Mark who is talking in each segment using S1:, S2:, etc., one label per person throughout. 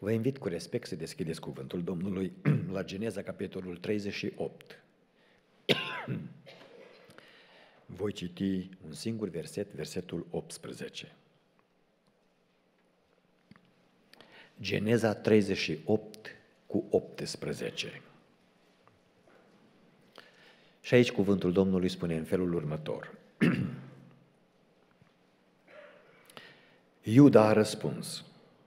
S1: Vă invit cu respect să deschideți cuvântul Domnului la Geneza, capitolul 38. Voi citi un singur verset, versetul 18. Geneza 38 cu 18. Și aici cuvântul Domnului spune în felul următor. Iuda a răspuns: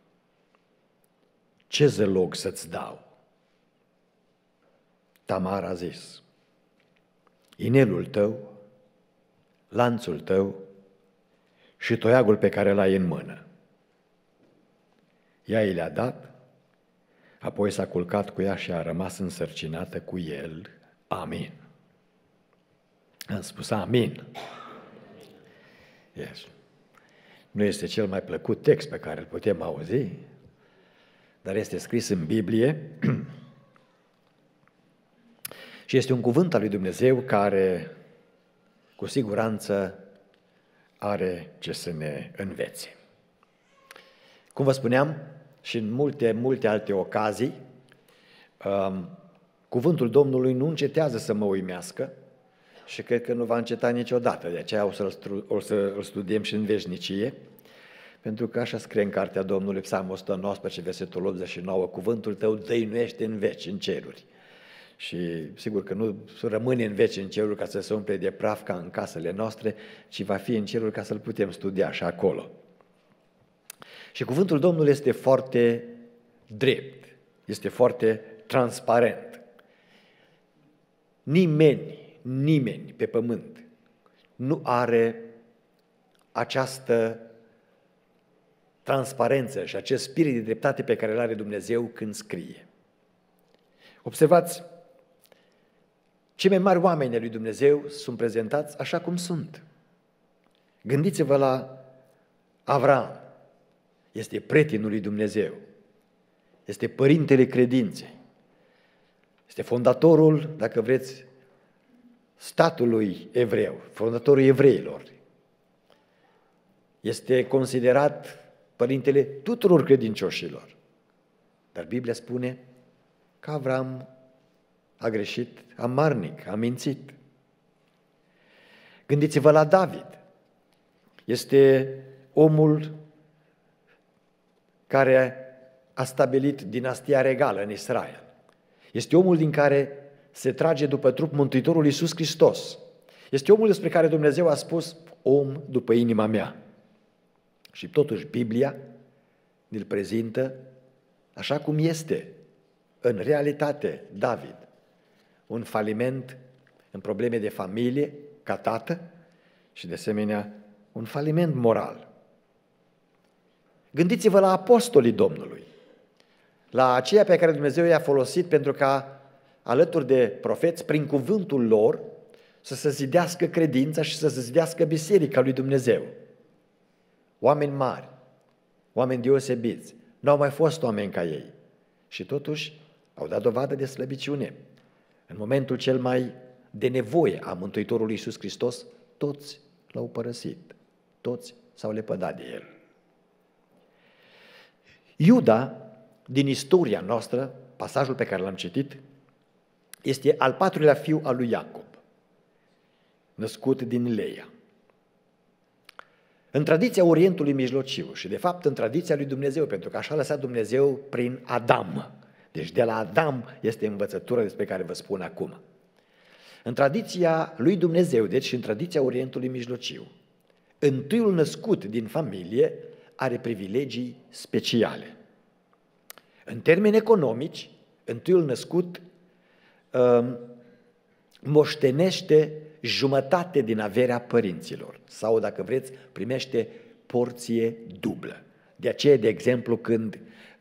S1: ce zălog să-ți dau? Tamar a zis: inelul tău, lanțul tău și toiagul pe care l-ai în mână. Ea i le-a dat, apoi s-a culcat cu ea și a rămas însărcinată cu el. Amin. Am spus amin. Yes. Nu este cel mai plăcut text pe care îl putem auzi, dar este scris în Biblie și este un cuvânt al lui Dumnezeu care cu siguranță are ce să ne învețe. Cum vă spuneam și în multe alte ocazii, cuvântul Domnului nu încetează să mă uimească și cred că nu va înceta niciodată, de aceea o să-l studiem și în veșnicie, pentru că așa scrie în cartea Domnului, Psalmul 119, versetul 89, cuvântul tău dăinuiește în veci, în ceruri. Și sigur că nu rămâne în veci în ceruri ca să se umple de praf ca în casele noastre, ci va fi în ceruri ca să-l putem studia și acolo. Și cuvântul Domnului este foarte drept, este foarte transparent. Nimeni pe pământ nu are această transparență și acest spirit de dreptate pe care îl are Dumnezeu când scrie. Observați, cei mai mari oameni ai lui Dumnezeu sunt prezentați așa cum sunt. Gândiți-vă la Avram. Este prietenul lui Dumnezeu. Este părintele credinței. Este fondatorul, dacă vreți, statului evreu, fondatorul evreilor. Este considerat părintele tuturor credincioșilor. Dar Biblia spune că Avram a greșit amarnic, a mințit. Gândiți-vă la David. Este omul care a stabilit dinastia regală în Israel. Este omul din care se trage după trup Mântuitorul Iisus Hristos. Este omul despre care Dumnezeu a spus, om după inima mea. Și totuși Biblia ne-l prezintă așa cum este, în realitate, David. Un faliment în probleme de familie, ca tată, și de asemenea un faliment moral. Gândiți-vă la apostolii Domnului, la aceia pe care Dumnezeu i-a folosit pentru ca, alături de profeți, prin cuvântul lor, să se zidească credința și să se zidească biserica lui Dumnezeu. Oameni mari, oameni deosebiți, n-au mai fost oameni ca ei și totuși au dat dovadă de slăbiciune. În momentul cel mai de nevoie a Mântuitorului Iisus Hristos, toți l-au părăsit, toți s-au lepădat de el. Iuda, din istoria noastră, pasajul pe care l-am citit, este al patrulea fiu al lui Iacob, născut din Leia. În tradiția Orientului Mijlociu și de fapt în tradiția lui Dumnezeu, pentru că așa a lăsat Dumnezeu prin Adam. Deci de la Adam este învățătura despre care vă spun acum. În tradiția lui Dumnezeu, deci și în tradiția Orientului Mijlociu, întâiul născut din familie are privilegii speciale. În termeni economici, întâiul născut moștenește jumătate din averea părinților sau, dacă vreți, primește porție dublă. De aceea, de exemplu, când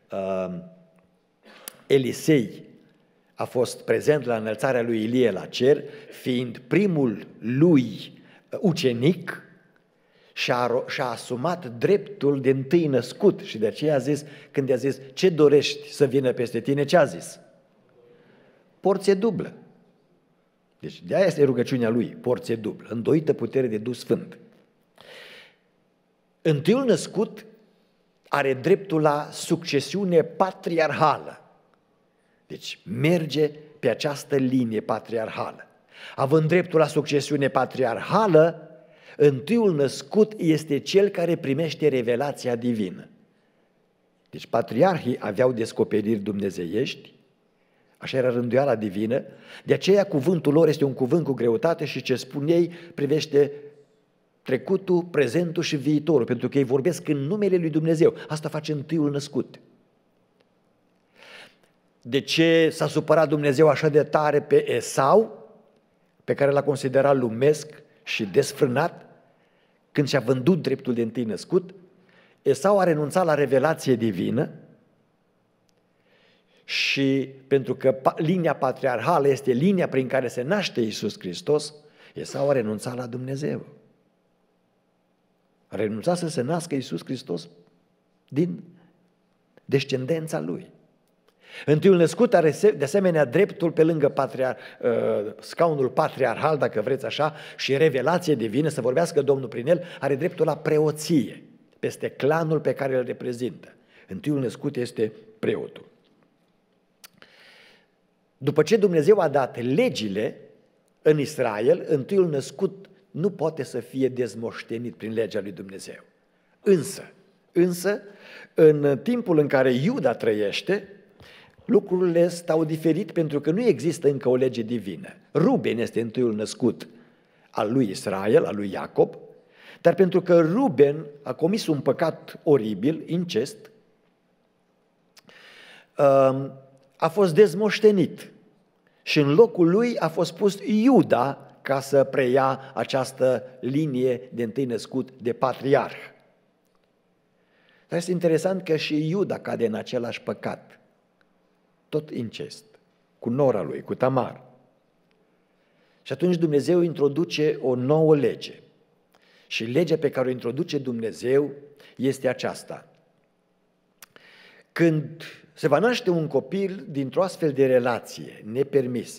S1: Elisei a fost prezent la înălțarea lui Ilie la cer, fiind primul lui ucenic, și-a asumat dreptul de întâi născut și de aceea a zis, când i-a zis, ce dorești să vină peste tine, ce a zis? Porție dublă. Deci de aia este rugăciunea lui, porție dublă, îndoită putere de Duh Sfânt. Întâiul născut are dreptul la succesiune patriarhală. Deci merge pe această linie patriarhală. Având dreptul la succesiune patriarhală, întâiul născut este cel care primește revelația divină. Deci patriarhii aveau descoperiri dumnezeiești, așa era rânduiala divină, de aceea cuvântul lor este un cuvânt cu greutate și ce spun ei privește trecutul, prezentul și viitorul, pentru că ei vorbesc în numele lui Dumnezeu. Asta face întâiul născut. De ce s-a supărat Dumnezeu așa de tare pe Esau, pe care l-a considerat lumesc și desfrânat, când și-a vândut dreptul de întâi născut? Esau a renunțat la revelație divină și pentru că linia patriarhală este linia prin care se naște Iisus Hristos, Esau a renunțat la Dumnezeu. A renunțat să se nască Iisus Hristos din descendența lui. Întâiul născut are de asemenea dreptul pe lângă scaunul patriarhal, dacă vreți așa, și revelație divină, să vorbească Domnul prin el, are dreptul la preoție peste clanul pe care îl reprezintă. Întâiul născut este preotul. După ce Dumnezeu a dat legile în Israel, întâiul născut nu poate să fie dezmoștenit prin legea lui Dumnezeu. Însă, în timpul în care Iuda trăiește, lucrurile stau diferit pentru că nu există încă o lege divină. Ruben este întâiul născut al lui Israel, al lui Iacob, dar pentru că Ruben a comis un păcat oribil, incest, a fost dezmoștenit și în locul lui a fost pus Iuda ca să preia această linie de întâi născut de patriarh. Dar este interesant că și Iuda cade în același păcat, tot incest, cu nora lui, cu Tamar. Și atunci Dumnezeu introduce o nouă lege. Și legea pe care o introduce Dumnezeu este aceasta. Când se va naște un copil dintr-o astfel de relație nepermisă,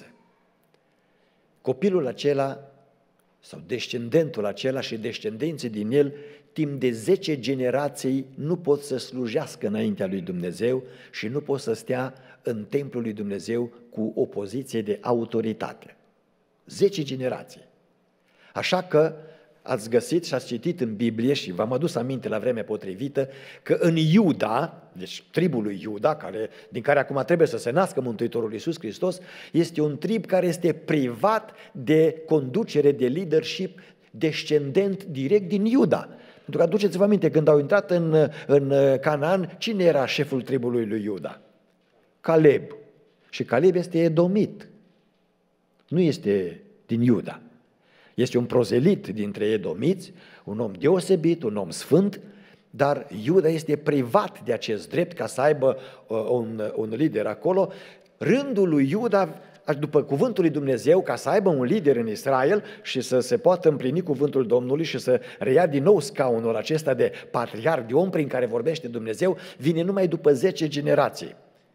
S1: copilul acela sau descendentul acela și descendenții din el, timp de 10 generații nu pot să slujească înaintea lui Dumnezeu și nu pot să stea în templul lui Dumnezeu cu o poziție de autoritate. 10 generații. Așa că ați găsit și ați citit în Biblie și v-am adus aminte la vremea potrivită că în Iuda, deci tribul lui Iuda, din care acum trebuie să se nască Mântuitorul Iisus Hristos, este un trib care este privat de conducere, de leadership descendent direct din Iuda. Pentru că aduceți-vă aminte, când au intrat în Canaan, cine era șeful tribului lui Iuda? Caleb. Și Caleb este edomit. Nu este din Iuda. Este un prozelit dintre edomiți, un om deosebit, un om sfânt, dar Iuda este privat de acest drept ca să aibă un lider acolo. Rândul lui Iuda, după cuvântul lui Dumnezeu, ca să aibă un lider în Israel și să se poată împlini cuvântul Domnului și să reia din nou scaunul acesta de patriarh, de om prin care vorbește Dumnezeu, vine numai după 10 generații.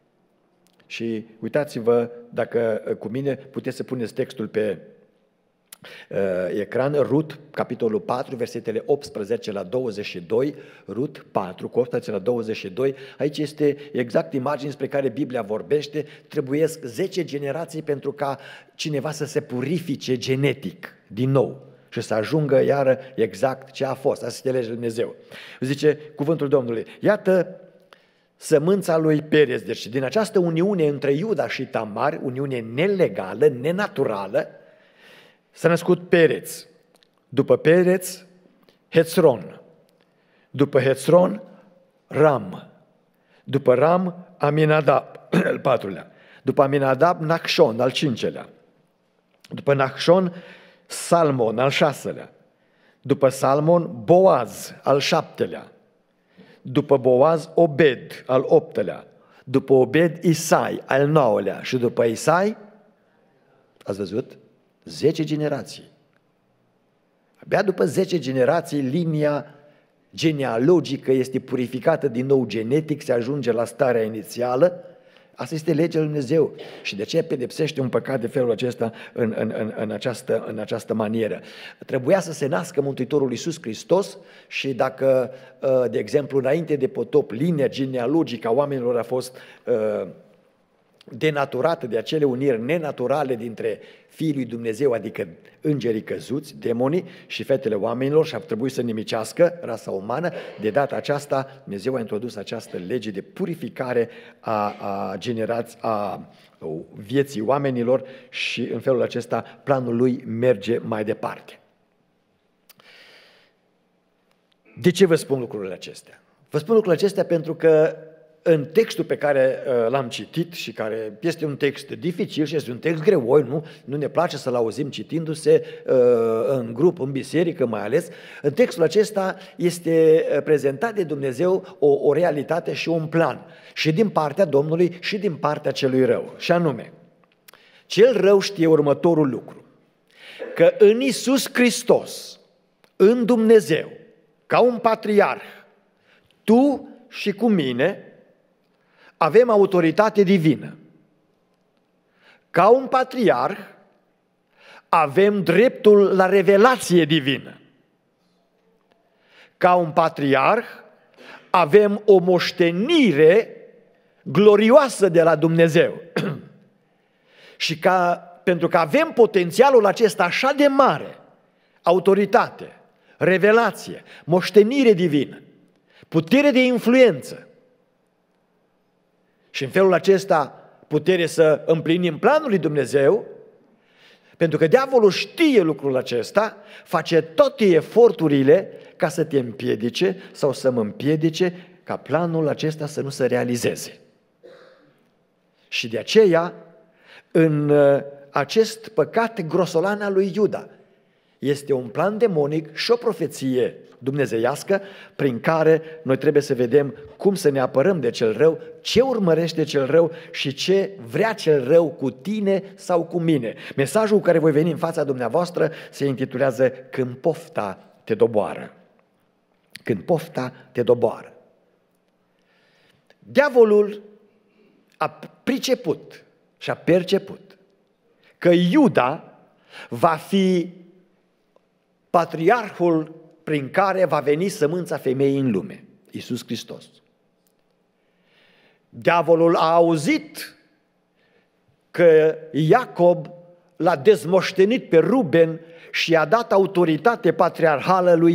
S1: Și uitați-vă, dacă cu mine puteți să puneți textul pe ecran, Rut, capitolul 4, versetele 18 la 22, Rut 4, cu 18 la 22, aici este exact imaginea despre care Biblia vorbește, trebuiesc 10 generații pentru ca cineva să se purifice genetic din nou și să ajungă iară exact ce a fost. Asta este legea lui Dumnezeu. Zice cuvântul Domnului, iată sămânța lui Perez, deci din această uniune între Iuda și Tamar, uniune nelegală, nenaturală, s-a născut Pereț, după Pereț, Hezron, după Hezron, Ram, după Ram, Aminadab, al patrulea, după Aminadab, Nachshon, al cincelea, după Nachshon, Salmon, al șaselea, după Salmon, Boaz, al șaptelea, după Boaz, Obed, al optelea, după Obed, Isai, al nouălea și după Isai, ați văzut? 10 generații. Abia după 10 generații, linia genealogică este purificată din nou genetic, se ajunge la starea inițială, Asta este legea lui Dumnezeu și de aceea pedepsește un păcat de felul acesta în această manieră. Trebuia să se nască Mântuitorul Iisus Hristos și dacă, de exemplu, înainte de potop, linia genealogică a oamenilor a fost denaturată de acele uniri nenaturale dintre fiii lui Dumnezeu, adică îngerii căzuți, demonii și fetele oamenilor și ar trebui să nimicească rasa umană, de data aceasta Dumnezeu a introdus această lege de purificare a vieții oamenilor și în felul acesta planul lui merge mai departe. De ce vă spun lucrurile acestea? Vă spun lucrurile acestea pentru că în textul pe care l-am citit și care este un text dificil și este un text greoi, nu ne place să-l auzim citindu-se în grup, în biserică mai ales, în textul acesta este prezentat de Dumnezeu o realitate și un plan, și din partea Domnului și din partea celui rău. Și anume, cel rău știe următorul lucru, că în Iisus Hristos, în Dumnezeu, ca un patriarh, tu și cu mine avem autoritate divină. Ca un patriarh avem dreptul la revelație divină. Ca un patriarh avem o moștenire glorioasă de la Dumnezeu. Și pentru că avem potențialul acesta așa de mare, autoritate, revelație, moștenire divină, putere de influență, și în felul acesta putere să împlinim planul lui Dumnezeu, pentru că diavolul știe lucrul acesta, face toate eforturile ca să te împiedice sau să mă împiedice ca planul acesta să nu se realizeze. Și de aceea, în acest păcat grosolan al lui Iuda, este un plan demonic și o profeție dumnezeiască prin care noi trebuie să vedem cum să ne apărăm de cel rău, ce urmărește cel rău și ce vrea cel rău cu tine sau cu mine. Mesajul cu care voi veni în fața dumneavoastră se intitulează Când pofta te doboară. Când pofta te doboară. Diavolul a priceput și a perceput că Iuda va fi patriarhul prin care va veni sămânța femeii în lume, Iisus Hristos. Diavolul a auzit că Iacob l-a dezmoștenit pe Ruben și i-a dat autoritate patriarhală lui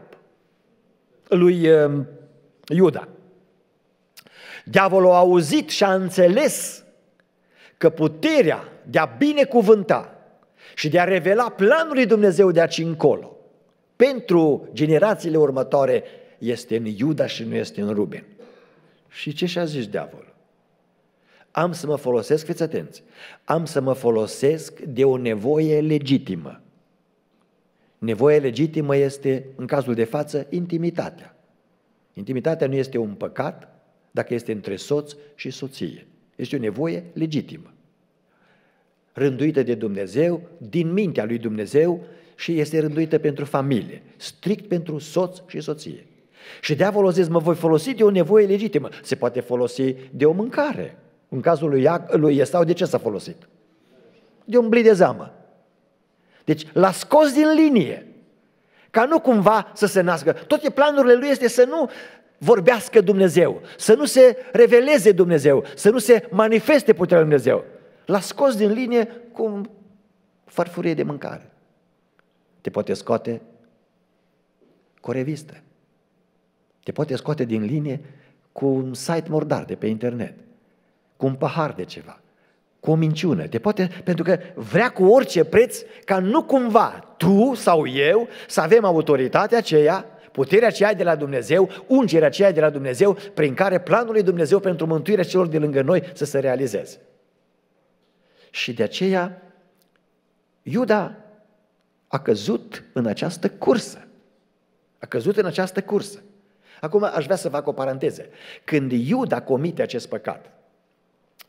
S1: lui Iuda. Diavolul a auzit și a înțeles că puterea de a binecuvânta și de a revela planul lui Dumnezeu de aici încolo pentru generațiile următoare este în Iuda și nu este în Ruben. Și ce și-a zis diavolul? Am să mă folosesc, fiți atenți, am să mă folosesc de o nevoie legitimă. Nevoia legitimă este, în cazul de față, intimitatea. Intimitatea nu este un păcat dacă este între soț și soție. Este o nevoie legitimă, rânduită de Dumnezeu, din mintea lui Dumnezeu și este rânduită pentru familie, strict pentru soț și soție. Și diavolul zice, mă voi folosi de o nevoie legitimă. Se poate folosi de o mâncare. În cazul lui Esau, de ce s-a folosit? De un blid de zamă. Deci l-a scos din linie, ca nu cumva să se nască. Toate planurile lui este să nu vorbească Dumnezeu, să nu se reveleze Dumnezeu, să nu se manifeste puterea lui Dumnezeu. L-a scos din linie cu farfurie de mâncare. Te poate scoate cu o revistă. Te poate scoate din linie cu un site murdar de pe internet, cu un pahar de ceva, cu o minciună. Pentru că vrea cu orice preț ca nu cumva tu sau eu să avem autoritatea aceea, puterea aceea de la Dumnezeu, ungerea aceea de la Dumnezeu, prin care planul lui Dumnezeu pentru mântuirea celor de lângă noi să se realizeze. Și de aceea Iuda a căzut în această cursă. A căzut în această cursă. Acum aș vrea să fac o paranteză. Când Iuda comite acest păcat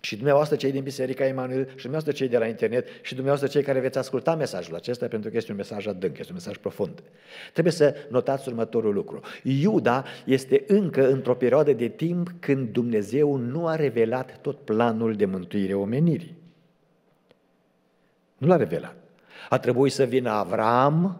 S1: Și dumneavoastră cei din Biserica Emanuel, și dumneavoastră cei de la internet, și dumneavoastră cei care veți asculta mesajul acesta, pentru că este un mesaj adânc, este un mesaj profund. Trebuie să notați următorul lucru. Iuda este încă într-o perioadă de timp când Dumnezeu nu a revelat tot planul de mântuire omenirii. Nu l-a revelat. A trebuit să vină Avram,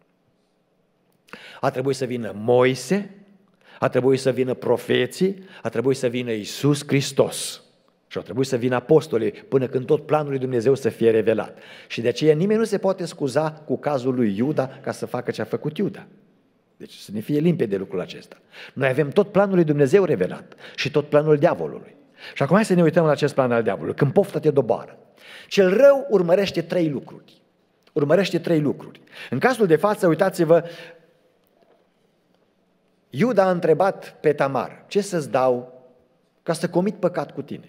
S1: a trebuit să vină Moise, a trebuit să vină profeții, a trebuit să vină Iisus Hristos. Și au trebuit să vină apostolii până când tot planul lui Dumnezeu să fie revelat. Și de aceea nimeni nu se poate scuza cu cazul lui Iuda ca să facă ce a făcut Iuda. Deci să ne fie limpede lucrul acesta. Noi avem tot planul lui Dumnezeu revelat și tot planul diavolului. Și acum hai să ne uităm la acest plan al diavolului. Când pofta te doboară. Cel rău urmărește 3 lucruri. Urmărește 3 lucruri. În cazul de față, uitați-vă, Iuda a întrebat pe Tamar: ce să-ți dau ca să comit păcat cu tine?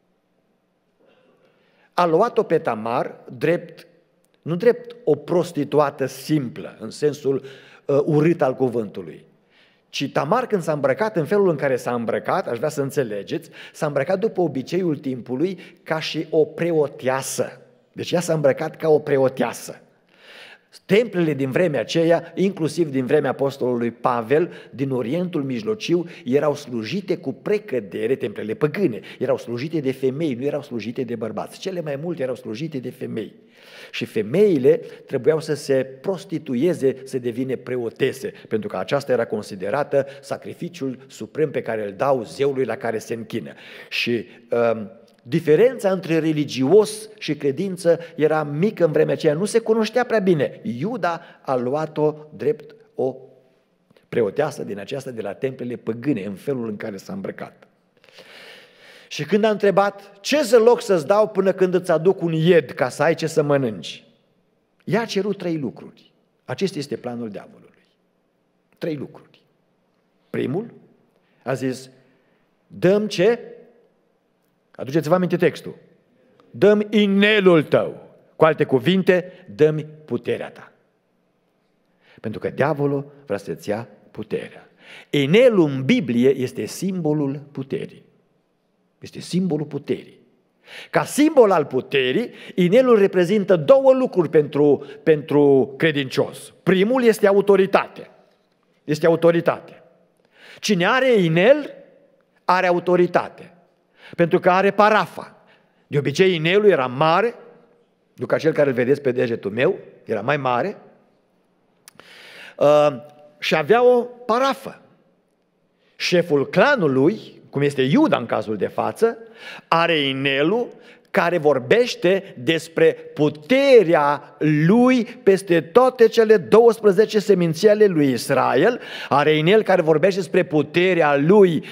S1: A luat-o pe Tamar nu drept o prostituată simplă, în sensul urât al cuvântului, ci Tamar, când s-a îmbrăcat în felul în care s-a îmbrăcat, aș vrea să înțelegeți, s-a îmbrăcat după obiceiul timpului ca și o preoteasă. Deci ea s-a îmbrăcat ca o preoteasă. Templele din vremea aceea, inclusiv din vremea apostolului Pavel, din Orientul Mijlociu, erau slujite cu precădere, templele păgâne, erau slujite de femei, nu erau slujite de bărbați. Cele mai multe erau slujite de femei. Și femeile trebuiau să se prostitueze, să devină preotese, pentru că aceasta era considerată sacrificiul suprem pe care îl dau zeului la care se închină. Și diferența între religios și credință era mică în vremea aceea, nu se cunoștea prea bine. Iuda a luat-o drept o preoteasă din aceasta de la templele păgâne, în felul în care s-a îmbrăcat. Și când a întrebat: ce loc să-ți dau până când îți aduc un ied ca să ai ce să mănânci? Ea a cerut 3 lucruri. Acesta este planul diavolului. 3 lucruri. Primul, a zis: dă-mi ce? Aduceți-vă aminte textul. Dă-mi inelul tău. Cu alte cuvinte, dă-mi puterea ta. Pentru că diavolul vrea să-ți ia puterea. Inelul în Biblie este simbolul puterii. Este simbolul puterii. Ca simbol al puterii, inelul reprezintă 2 lucruri pentru credincios. Primul este autoritate. Este autoritate. Cine are inel, are autoritate. Pentru că are parafa. De obicei inelul era mare, nu ca cel care îl vedeți pe degetul meu, era mai mare, și avea o parafă. Șeful clanului, cum este Iuda în cazul de față, are inelul care vorbește despre puterea lui peste toate cele 12 seminții ale lui Israel, are inel care vorbește despre puterea lui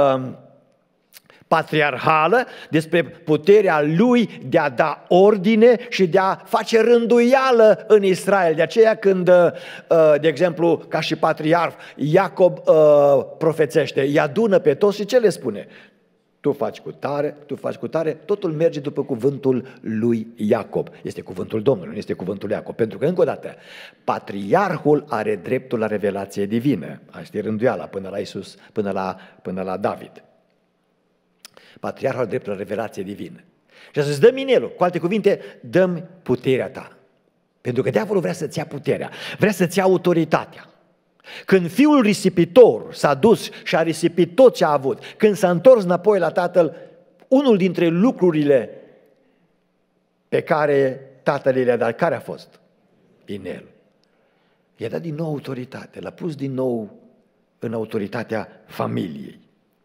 S1: patriarhală, despre puterea lui de a da ordine și de a face rânduială în Israel. De aceea când, de exemplu, ca și patriarh, Iacob profețește, îi adună pe toți și ce le spune? Tu faci cu tare, tu faci cu tare, totul merge după cuvântul lui Iacob. Este cuvântul Domnului, nu este cuvântul Iacob. Pentru că, încă o dată, patriarhul are dreptul la revelație divină. Asta e rânduiala până la Iisus, până la David. Patriarhul are dreptul la revelație divină. Și să-ți dăm inelul, cu alte cuvinte, dăm puterea ta. Pentru că diavolul vrea să-ți ia puterea, vrea să-ți ia autoritatea. Când fiul risipitor s-a dus și a risipit tot ce a avut, când s-a întors înapoi la tatăl, unul dintre lucrurile pe care tatăl le-a dat, care a fost? Inel. I-a dat din nou autoritate, l-a pus din nou în autoritatea familiei.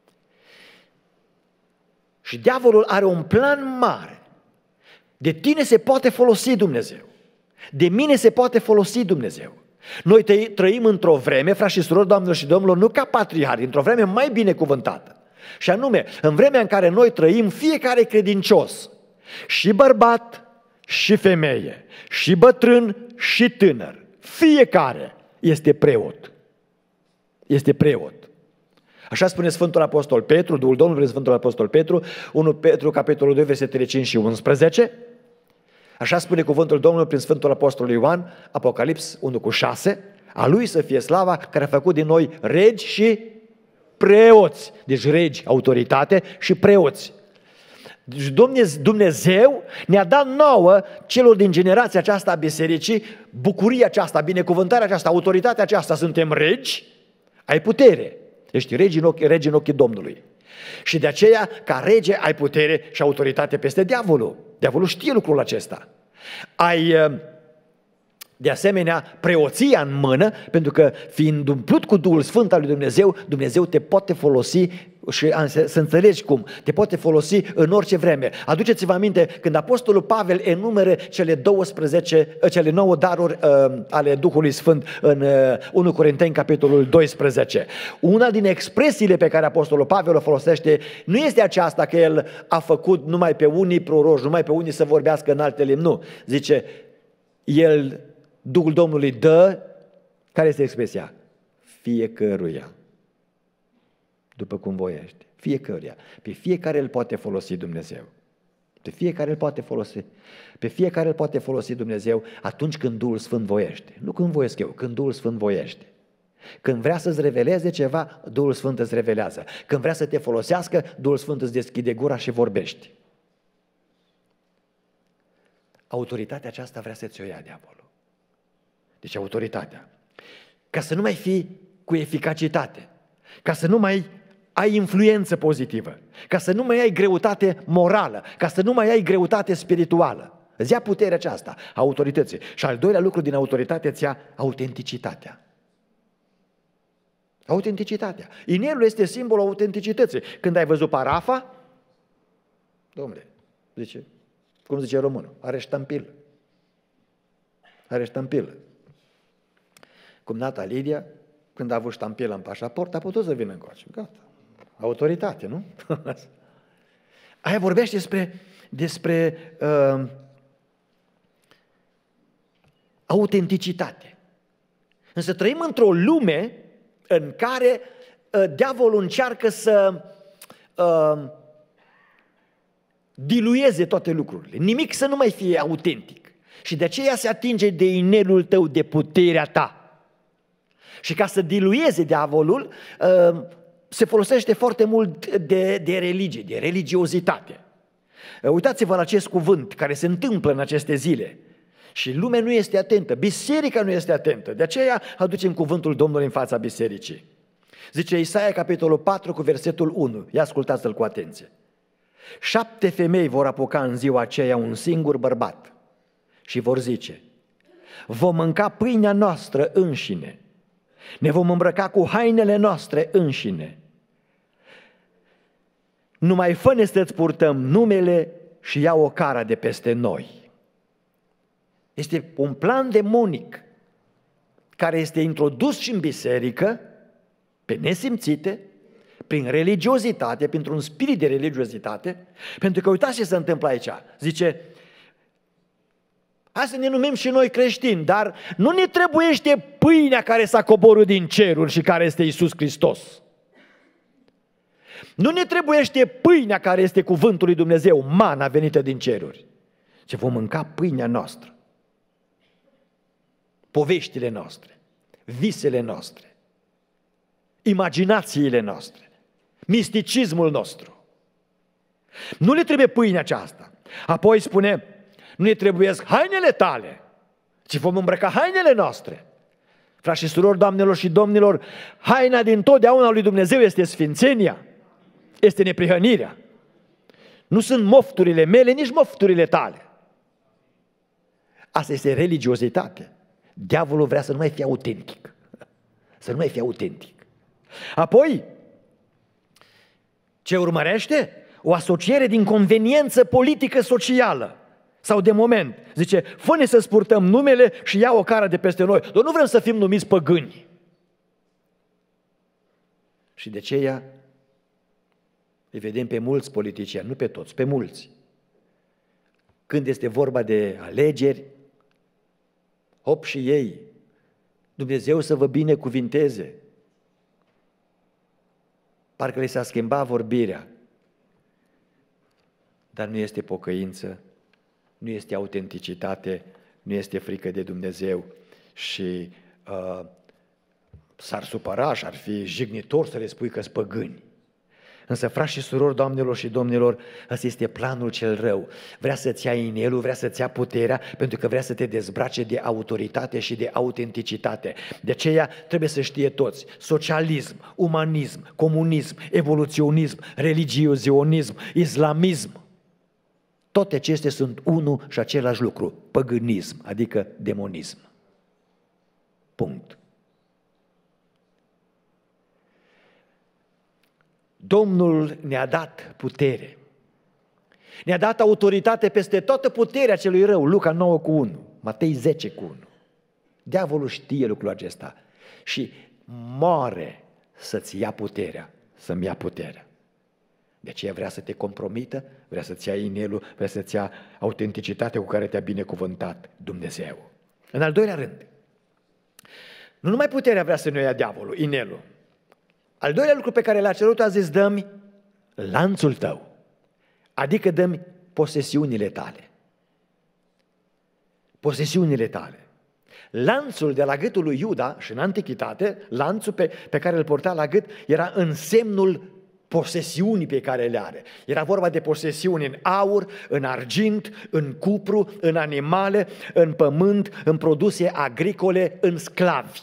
S1: Și diavolul are un plan mare. De tine se poate folosi Dumnezeu. De mine se poate folosi Dumnezeu. Noi trăim într-o vreme, frați și surori, doamnelor și domnilor, nu ca patriarhi, într-o vreme mai binecuvântată. Și anume, în vremea în care noi trăim, fiecare credincios, și bărbat, și femeie, și bătrân, și tânăr, fiecare este preot. Este preot. Așa spune Sfântul Apostol Petru, Duhul Domnului prin Sfântul Apostol Petru, 1 Petru, capitolul 2, versetele 5 și 11. Așa spune cuvântul Domnului prin Sfântul Apostol Ioan, Apocalips 1:6, a lui să fie slava care a făcut din noi regi și preoți. Deci regi, autoritate, și preoți. Deci Dumnezeu ne-a dat nouă, celor din generația aceasta a bisericii, bucuria aceasta, binecuvântarea aceasta, autoritatea aceasta. Suntem regi, ai putere. Ești regi în ochii Domnului. Și de aceea, ca rege, ai putere și autoritate peste diavolul. Diavolul știe lucrul acesta. Ai, de asemenea, preoția în mână, pentru că fiind umplut cu Duhul Sfânt al lui Dumnezeu, Dumnezeu te poate folosi și să înțelegi cum, te poate folosi în orice vreme. Aduceți-vă aminte, când Apostolul Pavel enumeră cele 9 daruri ale Duhului Sfânt în 1 Corinteni, capitolul 12. Una din expresiile pe care Apostolul Pavel o folosește nu este aceasta că el a făcut numai pe unii proroși, numai pe unii să vorbească în alte limbi, nu. Zice, Duhul Domnului dă, care este expresia? Fiecăruia. După cum voiește. Fiecăruia. Pe fiecare îl poate folosi Dumnezeu. Pe fiecare îl poate folosi. Pe fiecare îl poate folosi Dumnezeu atunci când Duhul Sfânt voiește. Nu când voiesc eu, când Duhul Sfânt voiește. Când vrea să-ți reveleze ceva, Duhul Sfânt îți revelează. Când vrea să te folosească, Duhul Sfânt îți deschide gura și vorbești. Autoritatea aceasta vrea să-ți o ia diavolul. Deci autoritatea. Ca să nu mai fii cu eficacitate, ca să nu mai ai influență pozitivă, ca să nu mai ai greutate morală, ca să nu mai ai greutate spirituală. Îți ia puterea aceasta, autorității. Și al doilea lucru din autoritate îți ia autenticitatea. Autenticitatea. Inelul este simbolul autenticității. Când ai văzut parafa, domnule, zice, cum zice românul, are ștampilă. Are ștampilă. Cumnata Lidia, când a avut ștampilă în pașaport, a putut să vină încoace. Gata. Autoritate, nu? Aia vorbește despre autenticitate. Însă trăim într-o lume în care diavolul încearcă să dilueze toate lucrurile. Nimic să nu mai fie autentic. Și de aceea se atinge de inelul tău, de puterea ta. Și ca să dilueze diavolul, se folosește foarte mult de religie, de religiozitate. Uitați-vă la acest cuvânt care se întâmplă în aceste zile. Și lumea nu este atentă, biserica nu este atentă. De aceea aducem cuvântul Domnului în fața bisericii. Zice Isaia, capitolul 4, cu versetul 1. Ia ascultați-l cu atenție. 7 femei vor apuca în ziua aceea un singur bărbat și vor zice: vom mânca pâinea noastră înșine, ne vom îmbrăca cu hainele noastre înșine. Numai fă-ne să-ți purtăm numele și ia o cara de peste noi. Este un plan demonic care este introdus și în biserică, pe nesimțite, prin religiozitate, printr-un spirit de religiozitate, pentru că uitați ce se întâmplă aici. Zice, hai să ne numim și noi creștini, dar nu ne trebuiește pâinea care s-a coborât din ceruri și care este Iisus Hristos. Nu ne trebuiește pâinea care este cuvântul lui Dumnezeu, mana venită din ceruri. Ce vom mânca pâinea noastră, poveștile noastre, visele noastre, imaginațiile noastre, misticismul nostru. Nu le trebuie pâinea aceasta. Apoi spune, nu ne trebuiesc hainele tale, ci vom îmbrăca hainele noastre. Frați și surori, doamnelor și domnilor, haina din totdeauna lui Dumnezeu este sfințenia, este neprihănirea. Nu sunt mofturile mele, nici mofturile tale. Asta este religiozitate. Diavolul vrea să nu mai fie autentic. Să nu mai fie autentic. Apoi, ce urmărește? O asociere din conveniență politică socială sau de moment. Zice, fă-ne să-ți purtăm numele și ia o cară de peste noi. Dar nu vrem să fim numiți păgâni. Și de aceea îi vedem pe mulți politicieni, nu pe toți, pe mulți. Când este vorba de alegeri, hop și ei, Dumnezeu să vă binecuvinteze. Parcă le s-a schimbat vorbirea. Dar nu este pocăință, nu este autenticitate, nu este frică de Dumnezeu și s-ar supăra și ar fi jignitor să le spui că-s păgâni. Însă, frați și surori, doamnelor și domnilor, ăsta este planul cel rău. Vrea să-ți ia inelul, vrea să-ți ia puterea, pentru că vrea să te dezbrace de autoritate și de autenticitate. De aceea trebuie să știe toți: socialism, umanism, comunism, evoluționism, religiozianism, islamism, toate acestea sunt unul și același lucru: păgânism, adică demonism. Punct. Domnul ne-a dat putere. Ne-a dat autoritate peste toată puterea celui rău. Luca 9:1, Matei 10:1. Diavolul știe lucrul acesta și moare să-ți ia puterea, să-mi ia puterea. De aceea vrea să te compromită, vrea să-ți ia inelul, vrea să-ți ia autenticitatea cu care te-a binecuvântat Dumnezeu. În al doilea rând, nu numai puterea vrea să ne ia diavolul, inelul. Al doilea lucru pe care l-a cerut, a zis: dă-mi lanțul tău, adică dă-mi posesiunile tale. Posesiunile tale. Lanțul de la gâtul lui Iuda, și în antichitate, lanțul pe care îl purta la gât era însemnul posesiunii pe care le are. Era vorba de posesiuni în aur, în argint, în cupru, în animale, în pământ, în produse agricole, în sclavi.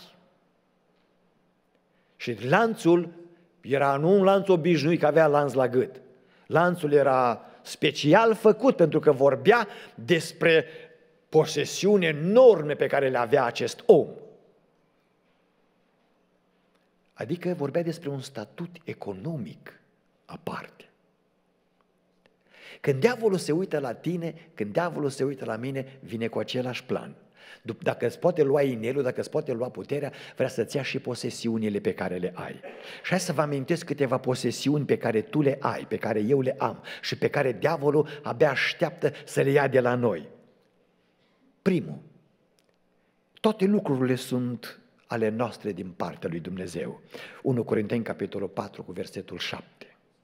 S1: Și lanțul era nu un lanț obișnuit, că avea lanț la gât. Lanțul era special făcut pentru că vorbea despre posesiuni enorme pe care le avea acest om. Adică vorbea despre un statut economic aparte. Când diavolul se uită la tine, când diavolul se uită la mine, vine cu același plan. Dacă îți poate lua inelul, dacă îți poate lua puterea, vrea să-ți ia și posesiunile pe care le ai. Și hai să vă amintesc câteva posesiuni pe care tu le ai, pe care eu le am și pe care diavolul abia așteaptă să le ia de la noi. Primul, toate lucrurile sunt ale noastre din partea lui Dumnezeu. 1 Corinteni, capitolul 4, cu versetul 7.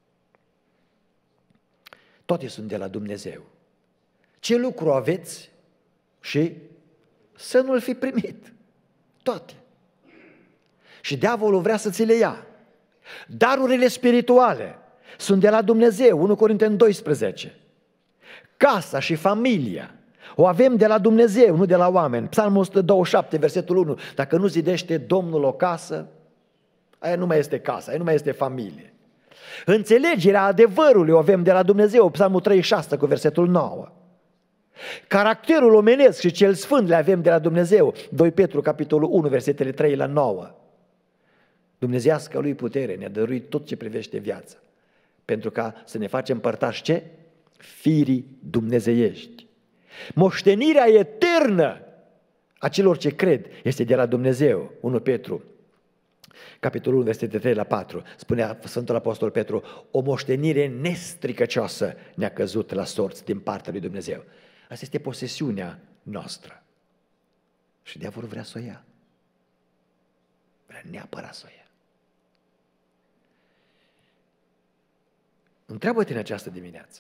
S1: Toate sunt de la Dumnezeu. Ce lucru aveți și să nu-l fi primit? Toate. Și diavolul vrea să ți le ia. Darurile spirituale sunt de la Dumnezeu. 1 Corinteni 12. Casa și familia o avem de la Dumnezeu, nu de la oameni. Psalmul 127, versetul 1. Dacă nu zidește Domnul o casă, aia nu mai este casă, aia nu mai este familie. Înțelegerea adevărului o avem de la Dumnezeu. Psalmul 36, cu versetul 9. Caracterul omenesc și cel sfânt le avem de la Dumnezeu. 2 Petru, capitolul 1, versetele 3 la 9. Dumnezeiasca lui putere ne-a dăruit tot ce privește viața, pentru ca să ne facem părtași ce? Firii dumnezeiești. Moștenirea eternă a celor ce cred este de la Dumnezeu. 1 Petru, capitolul 1, versetele 3 la 4. Spunea Sfântul Apostol Petru: o moștenire nestricăcioasă ne-a căzut la sorți din partea lui Dumnezeu. Asta este posesiunea noastră. Și diavolul vrea să o ia. Vrea neapărat să o ia. Întreabă-te în această dimineață: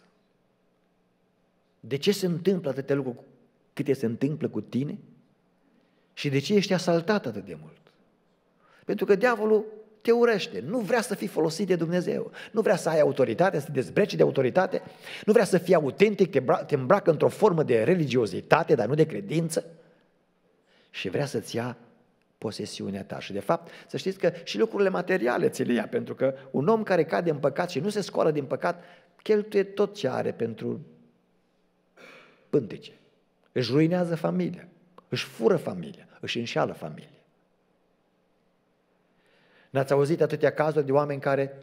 S1: de ce se întâmplă atâtea lucruri câte se întâmplă cu tine? Și de ce ești asaltat atât de mult? Pentru că diavolul te urăște, nu vrea să fii folosit de Dumnezeu, nu vrea să ai autoritate, să te dezbreci de autoritate, nu vrea să fii autentic, te îmbracă într-o formă de religiozitate, dar nu de credință, și vrea să-ți ia posesiunea ta. Și de fapt, să știți că și lucrurile materiale ți le ia, pentru că un om care cade în păcat și nu se scoală din păcat, cheltuie tot ce are pentru pântece. Își ruinează familia, își fură familia, își înșeală familia. N-ați auzit atâtea cazuri de oameni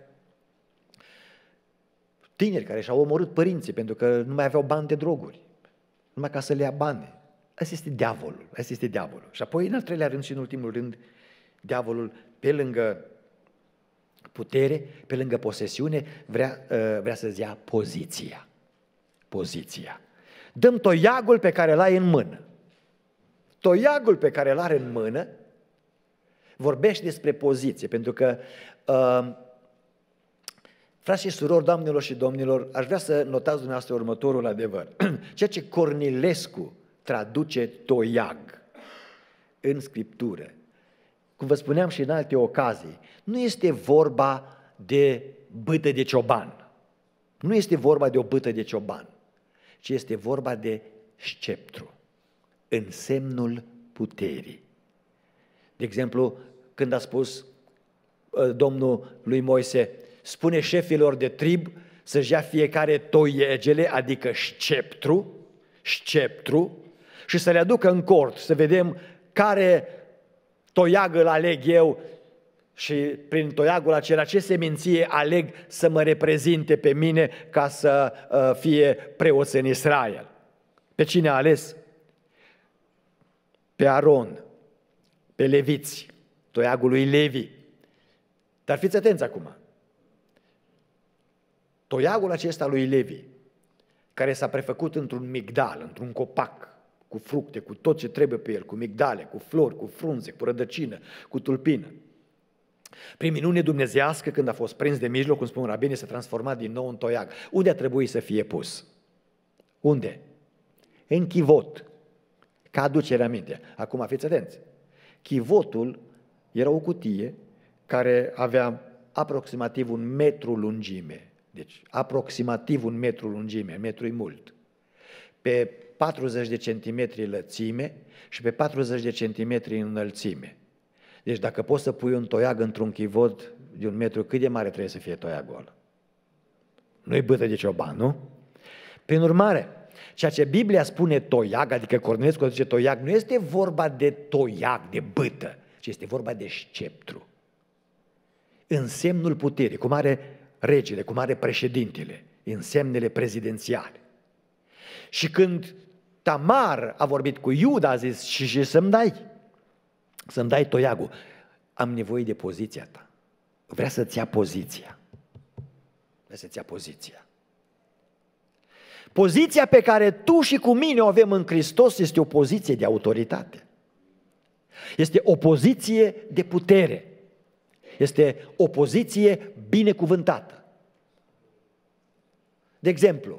S1: tineri care și-au omorât părinții pentru că nu mai aveau bani de droguri, numai ca să le ia bani. Asta este diavolul, asta este diavolul. Și apoi, în al treilea rând și în ultimul rând, diavolul, pe lângă putere, pe lângă posesiune, vrea să-ți ia poziția. Poziția. Dăm toiagul pe care îl ai în mână. Toiagul pe care îl are în mână vorbește despre poziție, pentru că, frați și surori, doamnelor și domnilor, aș vrea să notați dumneavoastră următorul adevăr. Ceea ce Cornilescu traduce toiag în Scriptură, cum vă spuneam și în alte ocazii, nu este vorba de bâtă de cioban. Nu este vorba de o bâtă de cioban, ci este vorba de sceptru, însemnul puterii. De exemplu, când a spus Domnul lui Moise, spune șefilor de trib să-și ia fiecare toiegele, adică sceptru, și să le aducă în cort, să vedem care toiag îl aleg eu și prin toiagul acela ce seminție aleg să mă reprezinte pe mine ca să fie preoț în Israel. Pe cine a ales? Pe Aron, pe leviți, toiagul lui Levi. Dar fiți atenți acum. Toiagul acesta lui Levi, care s-a prefăcut într-un migdal, într-un copac, cu fructe, cu tot ce trebuie pe el, cu migdale, cu flori, cu frunze, cu rădăcină, cu tulpină. Prin minune dumnezeiască, când a fost prins de mijloc, cum spun rabinii, s-a transformat din nou în toiag. Unde a trebuit să fie pus? Unde? În chivot, ca aducere aminte. Acum fiți atenți. Chivotul era o cutie care avea aproximativ 1 metru lungime. Deci, aproximativ 1 metru lungime, metru-i mult. Pe 40 de centimetri lățime și pe 40 de centimetri înălțime. Deci dacă poți să pui un toiag într-un chivot de 1 metru, cât de mare trebuie să fie toiagul ăla? Nu-i bâtă de cioban, nu? Prin urmare, ceea ce Biblia spune toiag, adică Cornelescu zice toiag, nu este vorba de toiag, de bâtă, ci este vorba de sceptru. Însemnul puterii, cum are regele, cum are președintele, însemnele prezidențiale. Și când Tamar a vorbit cu Iuda, a zis și să-mi dai toiagul. Am nevoie de poziția ta. Vrea să-ți ia poziția. Vrea să-ți ia poziția. Poziția pe care tu și cu mine o avem în Hristos este o poziție de autoritate. Este o poziție de putere. Este o poziție binecuvântată. De exemplu,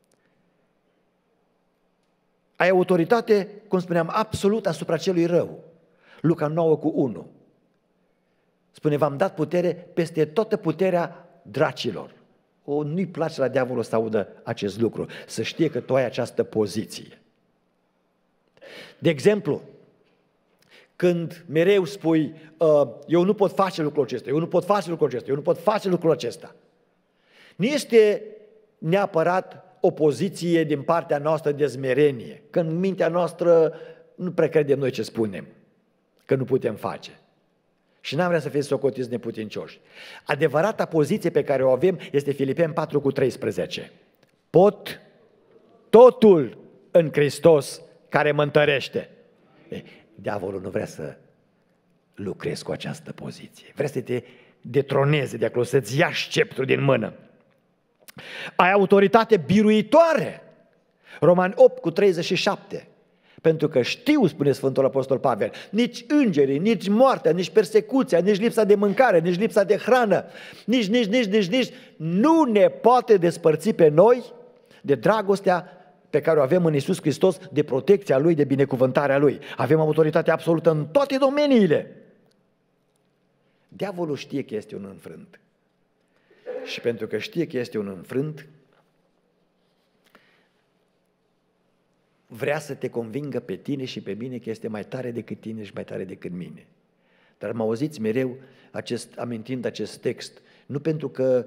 S1: ai autoritate, cum spuneam, absolut asupra celui rău. Luca 9:1. Spune, v-am dat putere peste toată puterea dracilor. Nu-i place la diavolul să audă acest lucru, să știe că tu ai această poziție. De exemplu, când mereu spui, eu nu pot face lucrul acesta, eu nu pot face lucrul acesta, eu nu pot face lucrul acesta, nu este neapărat o poziție din partea noastră de smerenie, că în mintea noastră nu prea credem noi ce spunem, că nu putem face. Și n-am vrea să fim socotiți neputincioși. Adevărata poziție pe care o avem este Filipeni 4:13. Pot totul în Hristos care mă întărește. Diavolul nu vrea să lucrezi cu această poziție. Vrea să te detroneze de acolo, să-ți ia sceptrul din mână. Ai autoritate biruitoare. Romani 8:37. Pentru că știu, spune Sfântul Apostol Pavel, nici îngerii, nici moartea, nici persecuția, nici lipsa de mâncare, nici lipsa de hrană, nici nu ne poate despărți pe noi de dragostea pe care o avem în Iisus Hristos, de protecția Lui, de binecuvântarea Lui. Avem autoritate absolută în toate domeniile. Diavolul știe că este un înfrânt. Și pentru că știe că este un înfrânt, vrea să te convingă pe tine și pe mine că este mai tare decât tine și mai tare decât mine. Dar mă auziți mereu amintind acest text, nu pentru că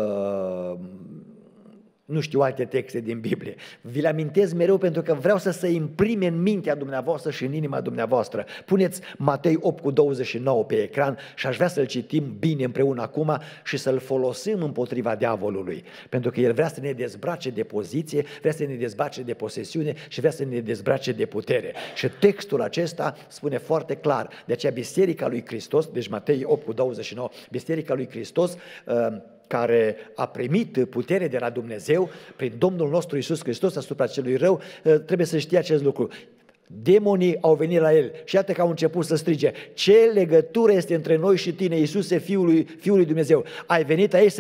S1: nu știu alte texte din Biblie. Vi-l amintesc mereu pentru că vreau să se imprime în mintea dumneavoastră și în inima dumneavoastră. Puneți Matei 8:29 pe ecran și aș vrea să-l citim bine împreună acum și să-l folosim împotriva diavolului. Pentru că el vrea să ne dezbrace de poziție, vrea să ne dezbrace de posesiune și vrea să ne dezbrace de putere. Și textul acesta spune foarte clar. De aceea Biserica lui Hristos, deci Matei 8:29, Biserica lui Hristos, care a primit putere de la Dumnezeu prin Domnul nostru Iisus Hristos asupra celui rău, trebuie să știe acest lucru. Demonii au venit la el și iată că au început să strige: ce legătură este între noi și tine, Iisuse, Fiul lui Dumnezeu? Ai venit aici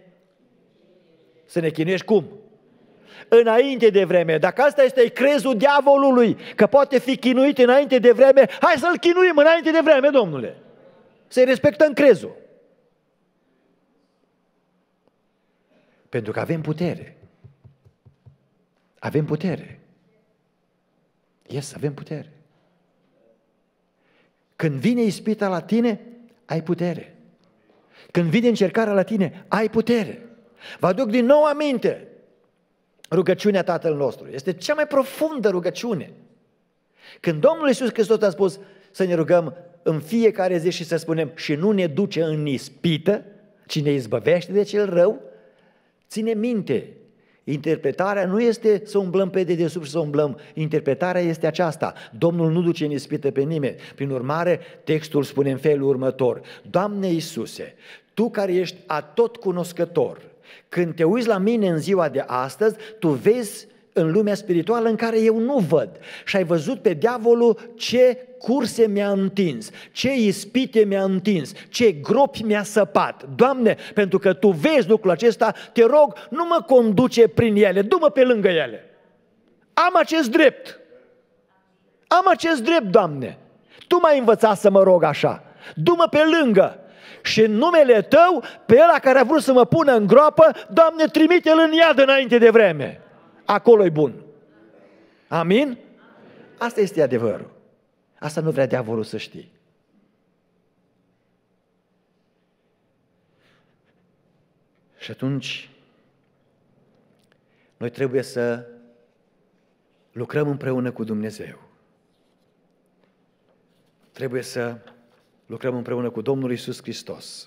S1: să ne chinuiești cum? Înainte de vreme. Dacă asta este crezul diavolului, că poate fi chinuit înainte de vreme, hai să-l chinuim înainte de vreme, Domnule. Să-i respectăm crezul. Pentru că avem putere. Avem putere. Yes, avem putere. Când vine ispita la tine, ai putere. Când vine încercarea la tine, ai putere. Vă aduc din nou aminte, rugăciunea Tatăl nostru este cea mai profundă rugăciune. Când Domnul Iisus Hristos a spus să ne rugăm în fiecare zi și să spunem și nu ne duce în ispită, ci ne izbăvește de cel rău, ține minte, interpretarea nu este să umblăm pe dedesubt și să umblăm, interpretarea este aceasta: Domnul nu duce în ispită pe nimeni. Prin urmare, textul spune în felul următor: Doamne Iisuse, Tu care ești atotcunoscător, când te uiți la mine în ziua de astăzi, Tu vezi în lumea spirituală în care eu nu văd. Și ai văzut pe diavolul ce curse mi-a întins, ce ispite mi-a întins, ce gropi mi-a săpat. Doamne, pentru că Tu vezi lucrul acesta, te rog, nu mă conduce prin ele, du-mă pe lângă ele. Am acest drept. Am acest drept, Doamne. Tu m-ai învățat să mă rog așa. Du-mă pe lângă. Și în numele Tău, pe ăla care a vrut să mă pună în groapă, Doamne, trimite-l în iad înainte de vreme. Acolo e bun. Amin? Asta este adevărul. Asta nu vrea diavolul să știi. Și atunci noi trebuie să lucrăm împreună cu Dumnezeu. Trebuie să lucrăm împreună cu Domnul Iisus Hristos.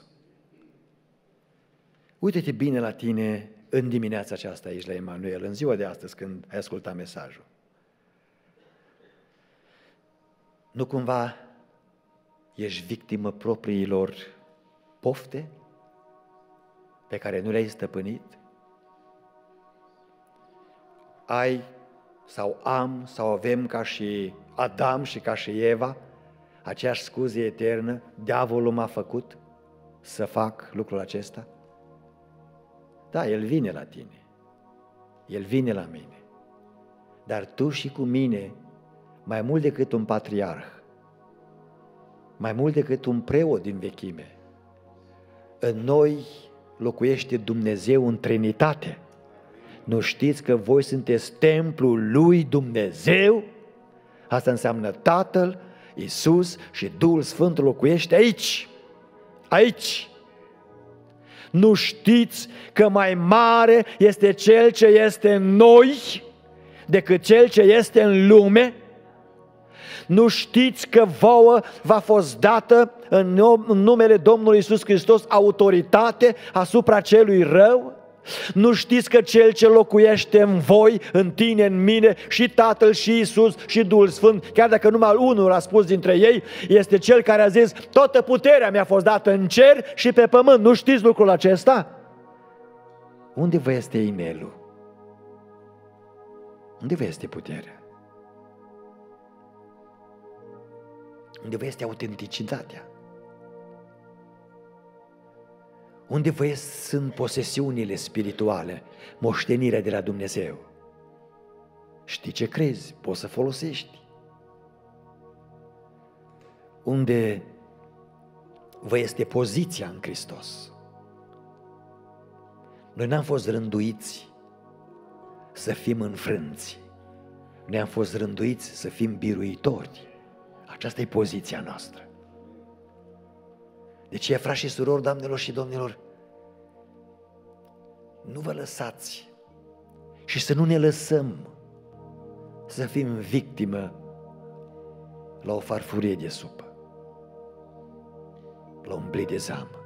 S1: Uite-te bine la tine în dimineața aceasta aici la Emanuel, în ziua de astăzi când ai ascultat mesajul. Nu cumva ești victimă propriilor pofte pe care nu le-ai stăpânit? Ai sau am sau avem ca și Adam și ca și Eva aceeași scuze eternă: diavolul m-a făcut să fac lucrul acesta? Da, el vine la tine, el vine la mine, dar tu și cu mine, mai mult decât un patriarh, mai mult decât un preot din vechime, în noi locuiește Dumnezeu în Trinitate. Nu știți că voi sunteți templul lui Dumnezeu? Asta înseamnă Tatăl, Iisus și Duhul Sfânt locuiește aici, aici. Nu știți că mai mare este Cel ce este în noi decât Cel ce este în lume? Nu știți că vouă v-a fost dată în numele Domnului Iisus Hristos autoritate asupra celui rău? Nu știți că Cel ce locuiește în voi, în tine, în mine, și Tatăl și Iisus și Duhul Sfânt, chiar dacă numai unul a spus dintre ei, este Cel care a zis: toată puterea mi-a fost dată în cer și pe pământ. Nu știți lucrul acesta? Unde vă este e-mailul? Unde vă este puterea? Unde vă este autenticitatea? Unde vă sunt posesiunile spirituale, moștenirea de la Dumnezeu? Știi ce crezi, poți să folosești. Unde vă este poziția în Hristos? Noi n-am fost rânduiți să fim înfrânți. Noi am fost rânduiți să fim biruitori. Aceasta e poziția noastră. De ce, frați și surori, doamnelor și domnilor, nu vă lăsați și să nu ne lăsăm să fim victimă la o farfurie de supă, la un blei de zamă,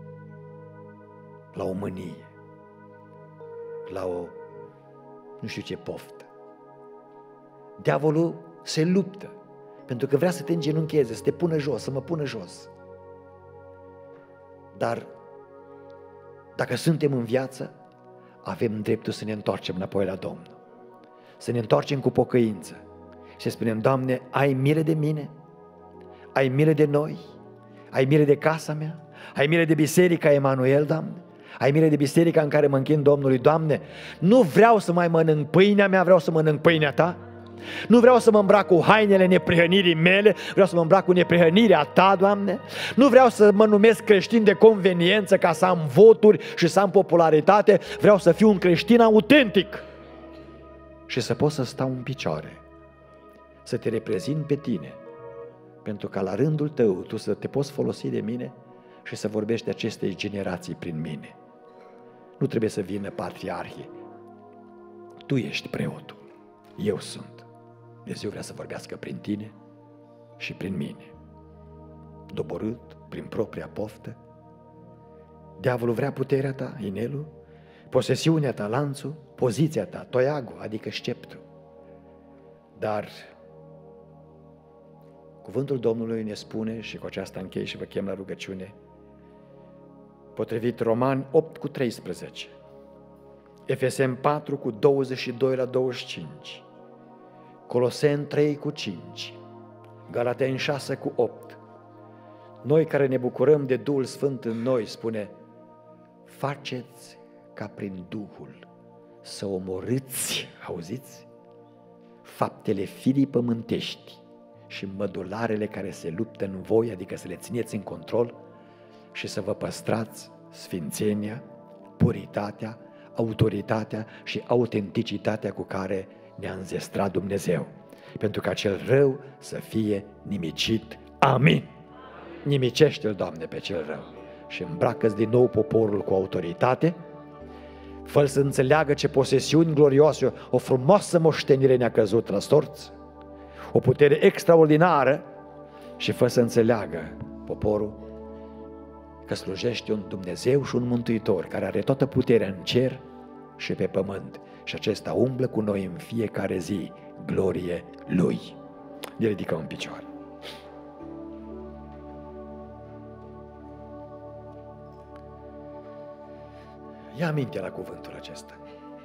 S1: la o mânie, la o nu știu ce poftă. Diavolul se luptă pentru că vrea să te îngenuncheze, să te pună jos, să mă pună jos. Dar dacă suntem în viață, avem dreptul să ne întoarcem înapoi la Domnul, să ne întoarcem cu pocăință și să spunem: Doamne, ai milă de mine, ai milă de noi, ai milă de casa mea, ai milă de biserica Emanuel, Doamne, ai milă de biserica în care mă închin Domnului. Doamne, nu vreau să mai mănânc pâinea mea, vreau să mănânc pâinea Ta. Nu vreau să mă îmbrac cu hainele neprihănirii mele, vreau să mă îmbrac cu neprihănirea Ta, Doamne. Nu vreau să mă numesc creștin de conveniență ca să am voturi și să am popularitate. Vreau să fiu un creștin autentic și să pot să stau în picioare, să Te reprezint pe Tine, pentru ca la rândul Tău Tu să Te poți folosi de mine și să vorbești acestei generații prin mine. Nu trebuie să vină patriarhii. Tu ești preotul, eu sunt. Dumnezeu vrea să vorbească prin tine și prin mine. Doborât prin propria poftă. Diavolul vrea puterea ta, inelul, posesiunea ta, lanțul, poziția ta, toiagul, adică sceptru. Dar cuvântul Domnului ne spune, și cu aceasta închei și vă chem la rugăciune, potrivit Romani 8:13, Efeseni 4:22-25, Coloseni 3:5, Galateni 6:8. Noi care ne bucurăm de Duhul Sfânt în noi, spune, faceți ca prin Duhul să omorâți, auziți, faptele firii pământești și mădularele care se luptă în voi, adică să le țineți în control și să vă păstrați sfințenia, puritatea, autoritatea și autenticitatea cu care ne-a înzestrat Dumnezeu, pentru ca cel rău să fie nimicit. Amin. Nimicește-l, Doamne, pe cel rău și îmbracă-ți din nou poporul cu autoritate, fă-l să înțeleagă ce posesiuni glorioase, o frumoasă moștenire ne-a căzut la sorți, o putere extraordinară, și fă să înțeleagă poporul că slujește un Dumnezeu și un Mântuitor care are toată puterea în cer și pe pământ și acesta umblă cu noi în fiecare zi, glorie Lui. Ne ridicăm în picioare. Ia aminte la cuvântul acesta.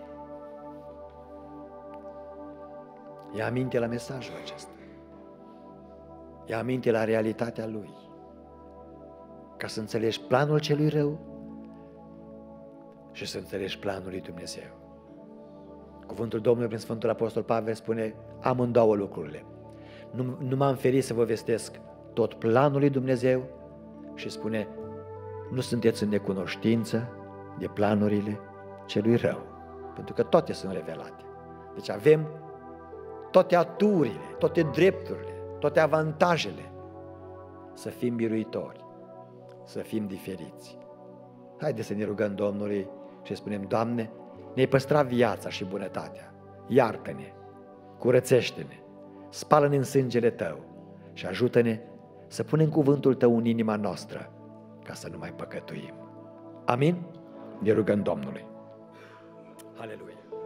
S1: Ia aminte la mesajul acesta. Ia aminte la realitatea lui. Ca să înțelegi planul celui rău și să înțelegi planul lui Dumnezeu. Cuvântul Domnului prin Sfântul Apostol Pavel spune amândouă lucrurile. Nu m-am ferit să vă vestesc tot planul lui Dumnezeu și spune nu sunteți în necunoștință de planurile celui rău, pentru că toate sunt revelate. Deci avem toate aturile, toate drepturile, toate avantajele să fim biruitori, să fim diferiți. Haideți să ne rugăm Domnului și spunem, Doamne, ne-ai păstrat viața și bunătatea, iartă-ne, curățește-ne, spală-ne în sângele Tău și ajută-ne să punem cuvântul Tău în inima noastră ca să nu mai păcătuim. Amin? Ne rugăm Domnului. Aleluia!